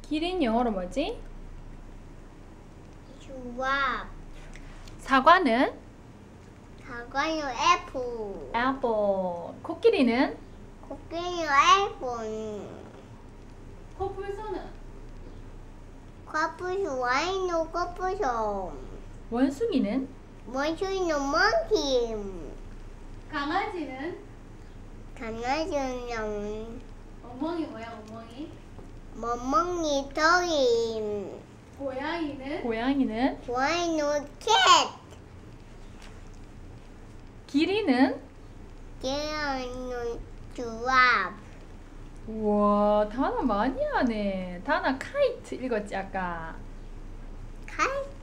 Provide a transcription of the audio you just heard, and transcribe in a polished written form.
기린 영어로 뭐지? 주압. 사과는? 사과는 애플. apple. 코끼리는? 코끼리는 애플. 코뿔소는? 코뿔소 와인은 코뿔소. 원숭이는? 원숭이는 몽키. 강아지는? 강아지는 멍멍이 뭐야, 멍멍이? 멍멍이 토리. 고양이는? 고양이는? 고양이는 캣. 기린은? 개는 주압. 우와, 단어 많이 하네. 단어 카이트 읽었지, 아까? 카이트.